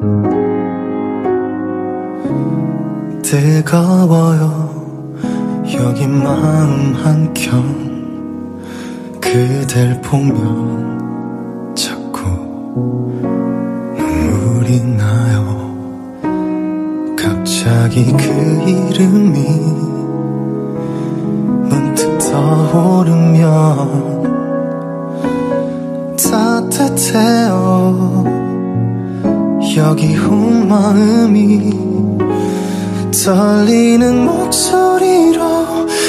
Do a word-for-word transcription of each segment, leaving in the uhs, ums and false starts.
뜨거워요 여기 마음 한켠 그댈 보면 자꾸 눈물이 나요. 갑자기 그 이름이 문득 떠오르면 따뜻해요 여기 온 마음이 떨리는 목소리로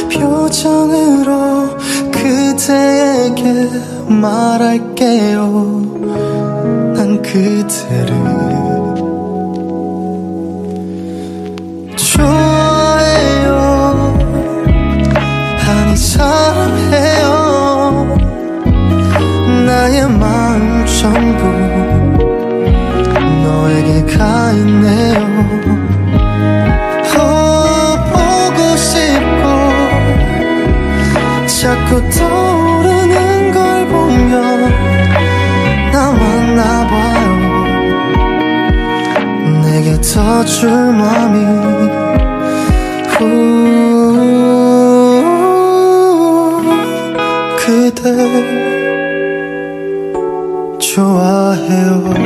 표정으로 그대에게 말할게요. 난 그대를 좋아해요. 아니 사랑해요. 나의 마음 전부 너에게 가 있네요. 자꾸 떠오르는 걸 보면 나 왔나봐요. 내게 더 줄 맘이 후 그대 좋아해요.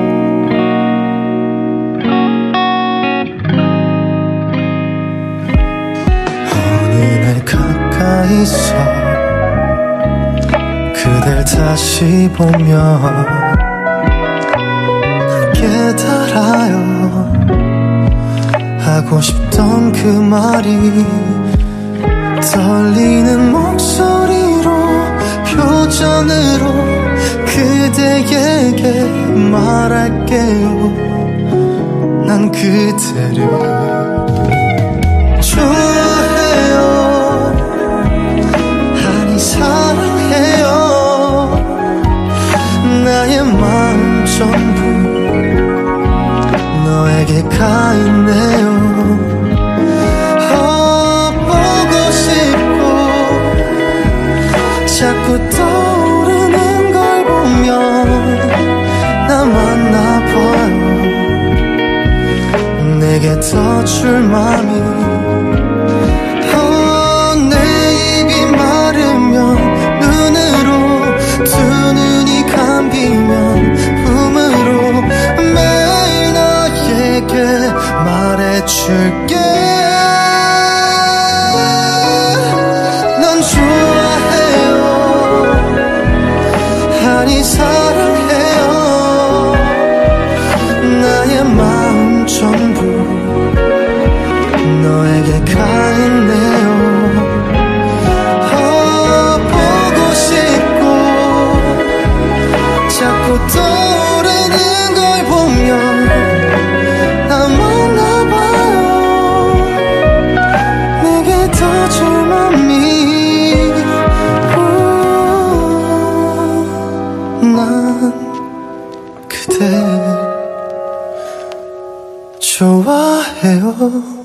가까이서 그댈 다시 보며 깨달아요. 하고 싶던 그 말이 떨리는 목소리로 표정으로 그대에게 말할게요. 난 그대를 좋아해요. 사랑해요. 나의 마음 전부 너에게 가 있네요. 어, 보고 싶고 자꾸 떠오르는 걸 보면 나 만나봐요. 내게 더 줄 맘이 말해줄게. 넌 좋아해요. 아니 사랑해요. 나의 마음 전부 너에게 가 있네요. 어, 보고 싶고 자꾸 떠오르는 걸 보면 좋아해요.